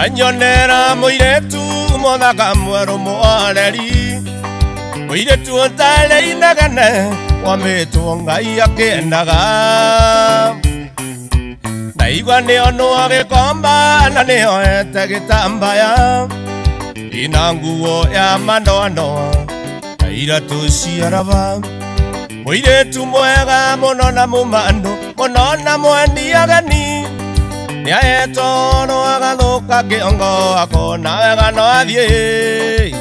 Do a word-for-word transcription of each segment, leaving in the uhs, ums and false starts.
Anyonera muiretu muthaka mweru mwareri muiretu utare inagane wamitwo Ngai akendaga ndaigua nionwo agikomba na nioete gitambaya ina nguo ya mandoandoa na iratu cia raba muiretu mwega muno na mumandu muno na mwendi ageni niaetoro agathuka kiongo akona wega no athie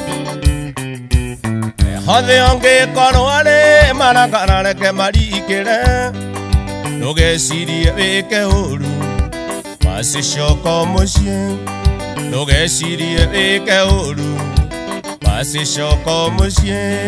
hothe ongikorwo ari marakara reke marikire ndugecirie wike uru macicoka mucii ndugecirie wike uru macicoka mucii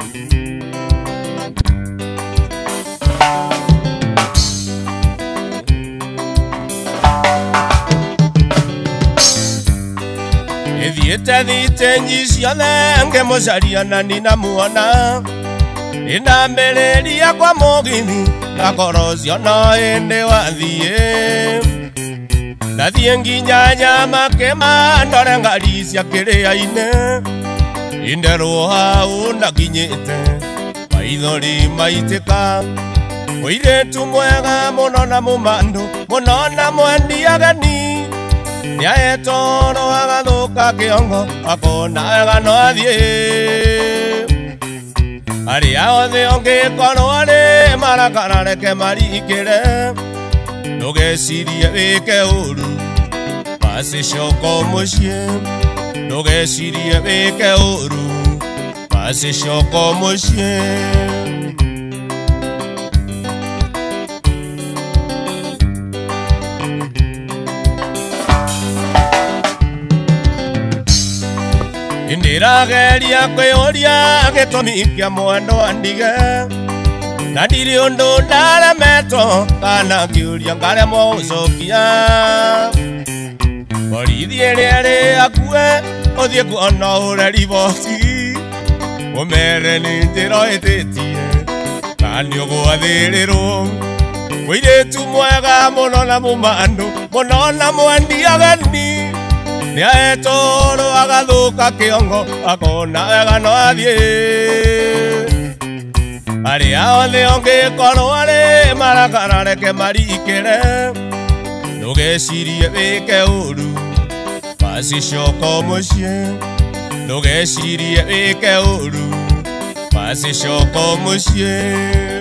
Ithiete thitenji ciothe ngimucaria na ninamuona inambiriria kwa mugithi ngakoro ciona indi wathie ndathie nginya Nyamakema ndore ngari cia kiria-ini inderwo hau ndakinyite maithori maitika muiretu mwega muno na mumandu muno na mwendi ageni niaetoro agathuka kiongo akona wega no athie aria othe ongikorwo ari marakara reke marikire ndugecirie wike uru macicoka mucii ndugecirie wike uru macicoka mucii ndirageria kwiyuria gitumi kia mwendo ndige na ndiri undu ndaremetwo kana ngiuria ngaremwo gucokia borithi iria ri akue uthie kuona ure riboti umere ni njira ititie na niugwathirirwo muiretu mwega muno na mumandu muno na mwendi ageni niaetoro agathuka kiongo akona wega no athie aria othe ongikorwo ari marakara reke marikire ndugecirie wike uru macicoka mucii ndugecirie wike uru macicoka mucii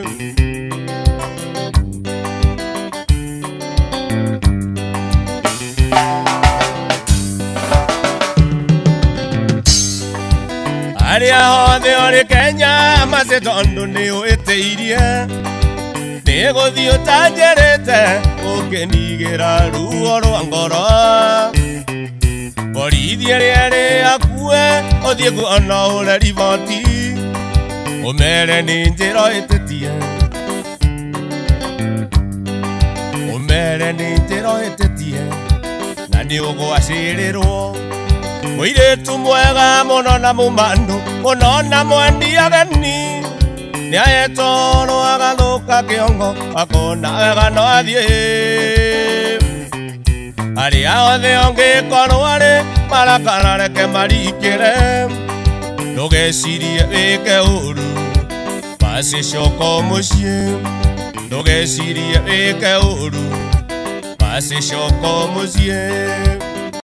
aria othe ori Kenya mace tondu ni uiteirie niguthii utanjirite ukinigira ruo rwa ngoro borithi iria ri akue uthie kuona ure riboti umere ni njira ititie umere ni njira ititie na niugwacirirwo muiretu mwega muno na mumandu muno na mwendi ageni niaetoro agathuka kiongo akona wega no athie aria othe ongikorwo ari marakara reke marikire ndugecirie wike uru macicoka mucii ndugecirie wike uru macicoka mucii